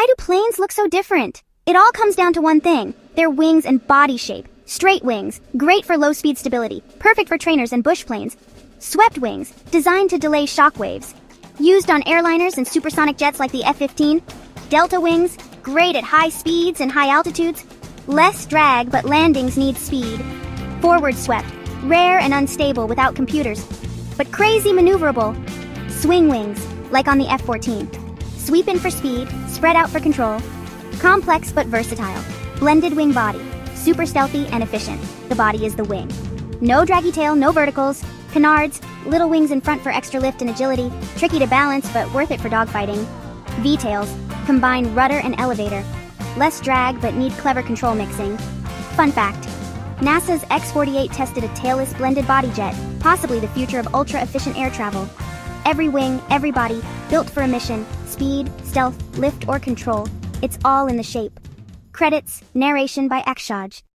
do planes look so different? It all comes down to one thing: their wings and body shape. Straight wings, great for low-speed stability, perfect for trainers and bush planes. Swept wings, designed to delay shock waves. Used on airliners and supersonic jets like the F-15. Delta wings, great at high speeds and high altitudes. Less drag, but landings need speed. Forward swept, rare and unstable without computers, but crazy maneuverable. Swing wings, like on the F-14. Sweep in for speed, spread out for control. Complex but versatile. Blended wing body, super stealthy and efficient. The body is the wing. No draggy tail, no verticals. Canards, little wings in front for extra lift and agility. Tricky to balance, but worth it for dogfighting. V-tails, combine rudder and elevator. Less drag, but need clever control mixing. Fun fact: NASA's X-48 tested a tailless blended body jet, possibly the future of ultra-efficient air travel. Every wing, every body, built for a mission, speed, stealth, lift, or control. It's all in the shape. Credits, narration by AKSHAJ.